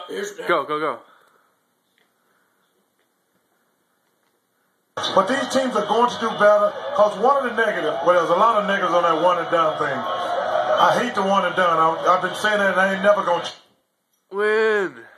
Go. But these teams are going to do better because one of the negatives, well, there's a lot of negatives on that one and done thing. I hate the one and done. I've been saying that and I ain't never going to win.